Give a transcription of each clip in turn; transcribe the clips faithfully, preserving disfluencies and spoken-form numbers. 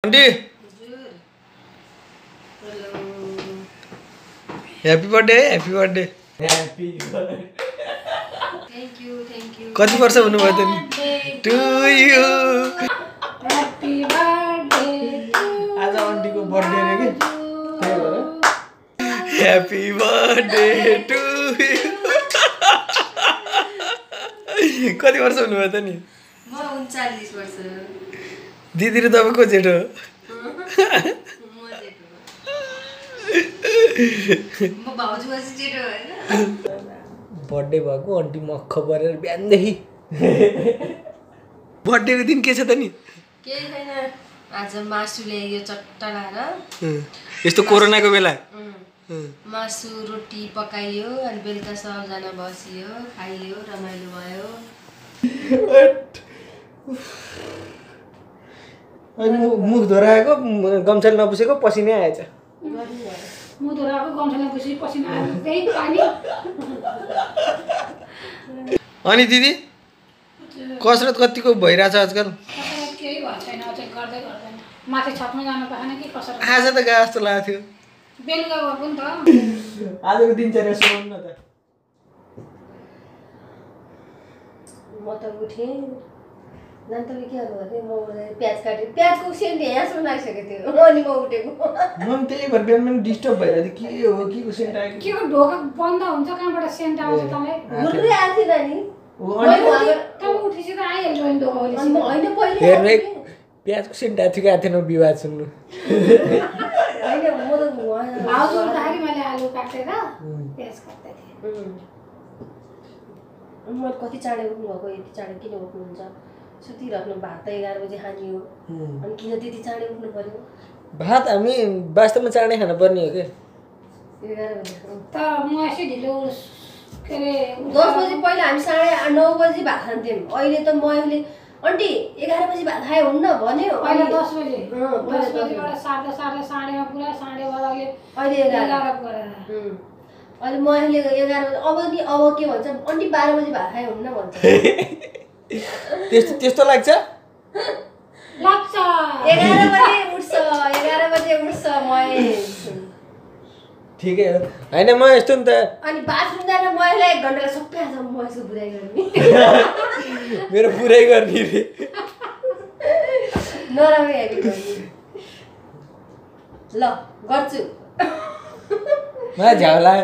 aunty happy birthday happy birthday happy thank you thank you कति वर्ष हुनुभयो त नि टु यु ह्यापी बर्थडे आज आन्टीको बर्थडे रे के त्यही भएर ह्यापी बर्थडे टु यु कति वर्ष हुनुभयो त नि म उन्चालीस वर्ष दिदी र तपाईँको जेठो म भाउजू पछि जेठो हैन बर्थडे भएको आन्टी मक्ख परेर बिहानदेखि बर्थडेको दिन के छ त नि केही छैन आज मासु ल्याइयो चट्टा लाएर यस्तो कोरोनाको बेला मासु रोटी पकाइयो अनि बेलुका सबजना बसियो खाइयो रमाइलो भयो अनि मुख धोराएको गम्छाले नपुसेको पसिनै आएछ मुख धोराएको गम्छाले नपुसी पसिना आयो त्यही पानी अनि दिदी कसरत कतिको भइरहेछ आजकल कसरत केही भएको छैन अझै गर्दै गर्दैन माथि छतमा जानु पाएन कि कसरत आज त गए जस्तो लागेको थियो बेलुका गएको नि त आजको दिनचर्या सुनाउनु न त म त उठेँ नान्तले के गर्नु भने म प्याज काटेँ प्याजको सेन्ट यहाँसम्म लागिसकेको थियो अनि म उठेको म पनि त्यही भएर बिहान पनि डिस्टर्ब भइरहेको थियो के हो के को सेन्ट आयो के को ढोका बन्द हुन्छ कहाँबाट सेन्ट आउँछ तँलाई गुन्द्री आएको थिएन नि तब उठेपछि त आइहाल्छ नि ढोका अनि म होइन पहिले हेर्नु प्याजको सेन्ट आएको थियो आएको थिएन विवाद सुन्नु होइन म त भाउजू उठ्दाखेरि मैले आलु काटेर प्याज काट्दै थिएँ म कति चाँडै उठ्नु भएको यति चाँडै किन उठ्नुहुन्छ सुतिराख्नु भात त एघार बजी खाने हो अनि किन त्यति चाँडै उठ्नु पर्यो भात हामी वास्तवमा चाँडै खानु पर्ने हो कि एघार बजी तर म यसै ढिलो के अरे दस बजी पहिला हामी साढे नौ बजी भात खान्थ्यौँ अहिले त म अहिले आन्टी एघार बजी भात खायो हुन्न भन्यो पहिला दस बजी दस बजीबाट साढे साढे साढेमा पुरा साढे बाह्रले अहिले एघार गरेर अहिले म अहिले एघार बजी अब नि अब के भन्छ आन्टी बाह्र बजी भात खायो हुन्न भन्छ त्यस्तो त्यस्तो लाग्छ लाग्छ एघार बजे उठ्छ एघार बजे उठ्छ म ठिकै हो होइन म यस्तो नि त अनि बाथरुम जान महिला एक घन्टालाई सबै आज म यसको बुराइ गर्ने मेरो बुराइ गर्ने रे नराम्रो हेरी गर्ने ल गर्छु मलाई झ्याउ लाग्यो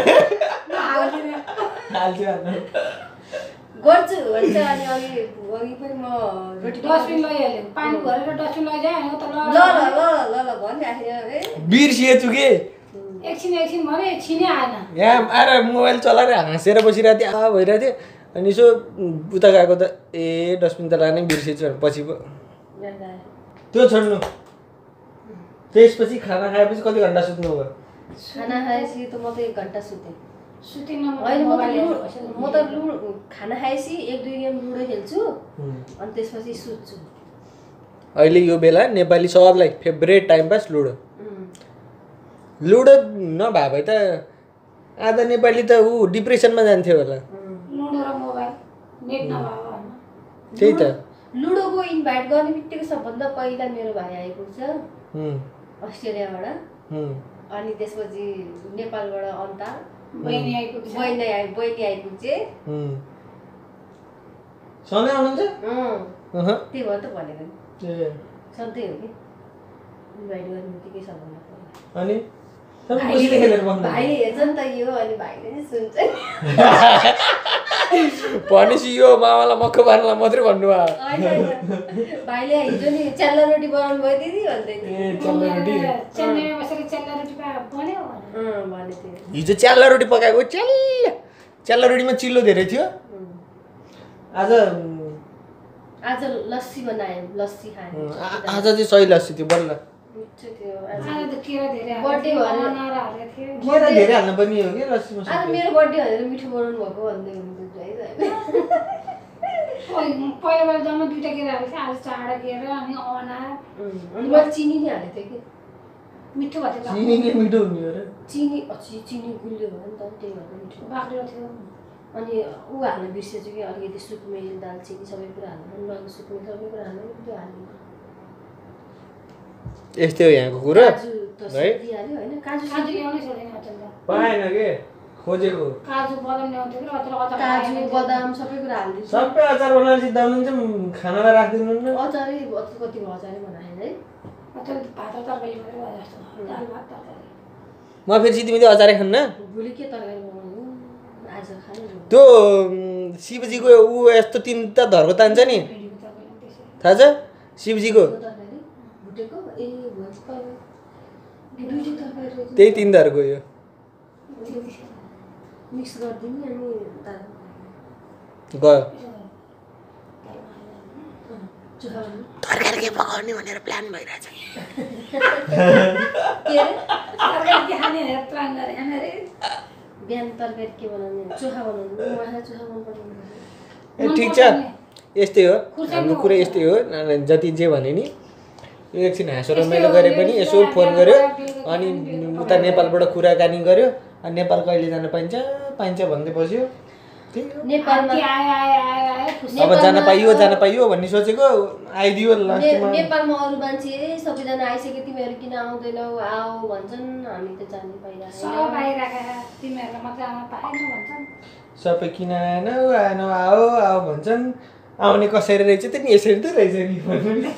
गर्छु भन्छ अनि अघि अघि पनि म रोटी डस्टबिन लैहाल्यो पानी भरेर डस्टबिन लैजायो त ल ल ल ल ल भनिराखेँ है बिर्सिएछु के एकछिन एकछिन भने छिनै आएन यहाँ आएर मोबाइल चलाएर हाँसेर बसिरहेको थिएँ आ भइरहेको थियो अनि यसो उता गएको त ए डस्टबिन त लानै बिर्सेछु पछि पो त्यो छोड्नु त्यसपछि खाना खाएपछि कति घन्टा सुत्नु भयो खाना खाएपछि त म त एक घन्टा सुतेँ सुतिन होइन म त म त लुडो खाना खाएपछि एक दुई गेम लुडो खेल्छु अनि त्यसपछि सुत्छु अहिले यो बेला नेपाली सबलाई favourite time pass ludo ludo नभए भए त आधा नेपाली त ऊ डिप्रेसनमा जान्थ्यो होला लुडो र मोबाइल नेट नभए त्यही त लुडोको इन्भाइट गर्ने बित्तिकै सबभन्दा पहिला मेरो भाइ आइपुग्छ अस्ट्रेलियाबाट अनि त्यसपछि नेपालबाट अन्ता बहिनी आइपुग्छ बहिनी आइ बहिनी आइपुग्छे सधैँ आउनुहुन्छ त्यही भएर त भनेको नि सधैँ हो कि इन्भाइट गर्ने बित्तिकै सबभन्दा पहिला अनि भाइले हेर्छ नि त यो अनि भाइले नि सुन्छ भनेपछि यो मामालाई मक्क पार्नलाई मात्रै भन्नुभयो भाइले हिजो नि च्याल्ला रोटी बनाउनु भयो दिदी भन्दै थियो चेन्नईमा बसेर च्याल्ला रोटी बन्यो भने थियो हिजो च्याल्ला रोटी पकाएको च्याल्ला च्याल्ला रोटीमा चिल्लो धेरै थियो आज आज लस्सी बनायौँ लस्सी खायौँ आज चाहिँ सही लस्सी थियो बल्ल मिठो थियो आज त केरा धेरै बर्थडे भनेर थियो केरा धेरै हाल्नु पर्ने हो कि लस्सीमा आज मेरो बर्थडे भनेर मिठो बनाउनु भएको भन्दै हुनुहुन्छ है पहिला पहिला जम्मा दुईवटा केरा हालेको थियो आज चारवटा केरा अनि अनार अनि मैले चिनी नै हालेको थिएँ कि मिठो भएको थियो चिनीले मिठो हुने हो र चिनी अझै चिनी गुलियो भयो नि त त्यही भएर मिठो बाक्लो थियो अनि ऊ हाल्न बिर्सेछु कि अलिकति सुकमेल दालचिनी सबै कुरा हाल्नु सुकमेल सबै कुरा हाल्नु त्यो हाल्नु यस्तै हो यहाँको कुरा काजु त है दिइहाल्यो हैन काजु काजु ल्याउनै छोडेन अचेल त पाएन के खोजेको काजु बदाम ल्याउँथ्यो कि अचेल अचार काजु बदाम सबै कुरा हाल्दिन्छ सबै अचार बनाएर सिद्धाउनु चाहिँ खानालाई राखिदिनु न अचारै कति कति भयो अचारै बनाएन है अचेल भात र तरकारी मात्रै भयो जस्तो दाल भात तरकारी म फेरि सिधै मिधै अचारै खान्न भोलि के तरकारी बनाउनु आज खाने त्यो शिवजीको ऊ यस्तो तिनवटा धर्को तान्छ नि भिडियोको तरकारी त्यसै थाहा छ शिवजीको तरकारी भुटेको ए भन्छ दुईटै तरकारी रहेछ त्यही तिन धर्को यो मिक्स गरिदिनु अनि गयो चुहा तरकारी के पकाउने भनेर प्लान भइरहेछ के अरे तरकारी के खाने भनेर प्लान गरे हैन रे बिहान तरकारी के बनाउने चोखा बनाउनु उहाँ चोखा मन पर्दैन ए ठिक छ यस्तै हो हाम्रो कुरा यस्तै हो जति जे भने नि एकछिन हाँसो रमाइलो गरे पनि यसो फोन गर्यो अनि उता नेपालबाट कुराकानी गर्यो अनि नेपाल कहिले जान पाइन्छ पाइन्छ भन्दै बस्यो त्यही हो नेपालमा आए आए आए आए अब जान पाइयो जान पाइयो भन्ने सोचेको आइदियो लास्टमा नेपालमा अरू मान्छे सबैजना आइसक्यो तिमीहरू किन आउँदैनौ आऊ भन्छन् हामी त जानै पाइरहेको सब आइराखेका तिमीहरूलाई मात्रै आउन पाएन भन्छन् सबै किन आएन आएन आओ आओ भन्छन् आउने कसरी रहेछ त नि यसरी त रहेछ नि भन्नु नि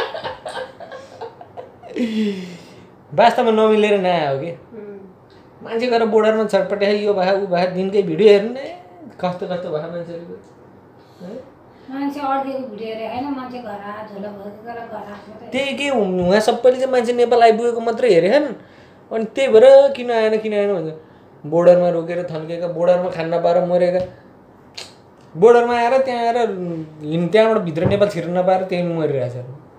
वास्तवमा नमिलेर नआयो कि मान्छे गएर बोर्डरमा छटपटे यो भए ऊ भए दिनकै भिडियो हेर्नु न कस्तो कस्तो भयो मान्छेहरूको मान्छे अड्केको भिडियो हेरे होइन मान्छे घर आ झोला भएर घर आएको त्यही के उहाँ सबैले चाहिँ मान्छे नेपाल आइपुगेको मात्रै हेरेछन् अनि त्यही भएर किन आएन किन आएन भन्छ बोर्डरमा रोकेर थन्केका बोर्डरमा खान नपाएर मरेका बोर्डरमा आएर त्यहाँ आएर हिँड त्यहाँबाट भित्र नेपाल छिर्न नपाएर त्यहीँ मरिरहेछ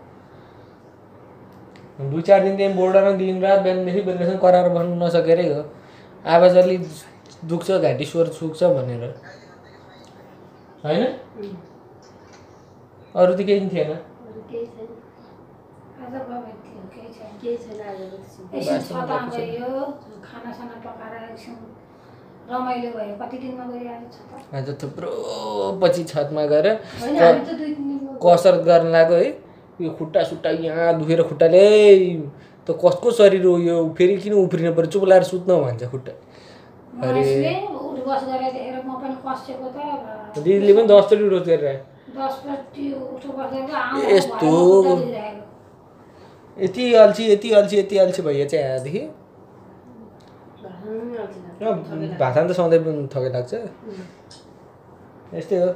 दुई चार दिन त्यहाँ बोर्डरमा दिन रात बिहानदेखि बेलुकासम्म कराएर बस्नु नसकेरै हो आवाज अलि दुख्छ घाँटी स्वर सुक्छ भनेर होइन अरू त केही थिएन केही छैन आज गयो थियो केही छैन केही छैन आज एकछिन छता गयो खानासाना पकाएर एकछिन रमाइलो भयो कति दिनमा गइरहेको छ त आज थुप्रो पछि छतमा गएर होइन हामी त दुई तिन दिनमा कसरत गर्न लाग्यो है यो खुट्टा सुट्टा यहाँ दुखेर खुट्टाले त कसको शरीर हो यो फेरि किन उफ्रिनु पर्यो चुप लाएर सुत्न भन्छ खुट्टा अरे उठ बस गरेर देखेर म पनि कसेको त दिदीले पनि दसचोटि रोज गरिरहे दसचोटि उठ बस गरेर आउँ यस्तो यति अल्छी यति अल्छी यति अल्छी भइयो चाहिँ यहाँदेखि भाषा त सधैँ पनि थकै लाग्छ यस्तै हो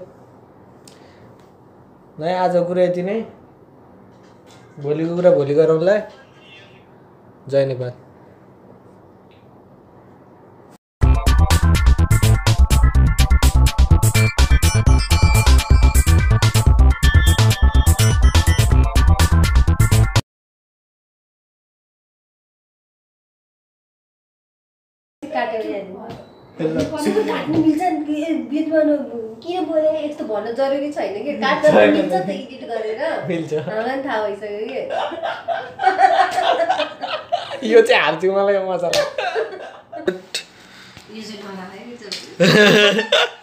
न आज कुरा यति नै भोलिको कुरा भोलि गरौँला जय नेपाल काट्नु मिल्छ बिचमा किन बोले यस्तो भन्नु जरुरी छैन कि काट्न मिल्छ त एडिट गरेर मिल्छ हामीलाई पनि थाहा भइसक्यो कि यो चाहिँ हाल्छु मलाई मजा लाग्छ यो चाहिँ मलाई